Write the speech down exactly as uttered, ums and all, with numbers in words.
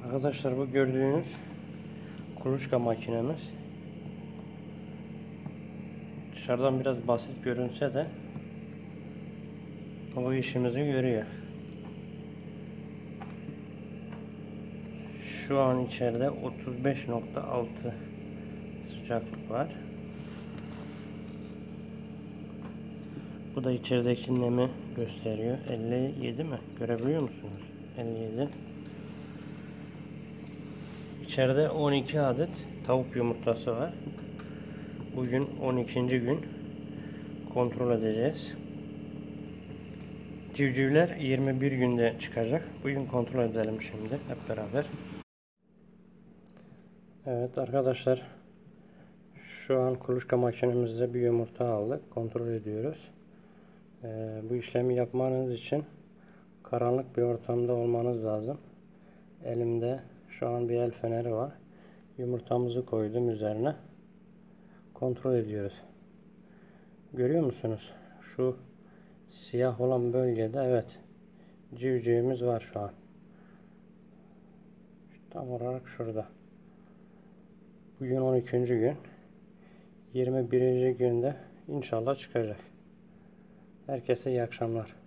Arkadaşlar, bu gördüğünüz kuluçka makinemiz dışarıdan biraz basit görünse de o işimizi görüyor. Şu an içeride otuz beş nokta altı sıcaklık var. Bu da içerideki nemi gösteriyor. elli yedi mi? Görebiliyor musunuz? elli yedi. İçeride on iki adet tavuk yumurtası var. Bugün on ikinci gün kontrol edeceğiz. Civcivler yirmi bir günde çıkacak. Bugün kontrol edelim şimdi hep beraber. Evet arkadaşlar, şu an kuluçka makinemizde bir yumurta aldık. Kontrol ediyoruz. Ee, bu işlemi yapmanız için karanlık bir ortamda olmanız lazım. Elimde şu an bir el feneri var. Yumurtamızı koydum üzerine. Kontrol ediyoruz. Görüyor musunuz? Şu siyah olan bölgede evet civcivimiz var şu an. Tam olarak şurada. Bugün on ikinci gün. yirmi birinci günde inşallah çıkacak. Herkese iyi akşamlar.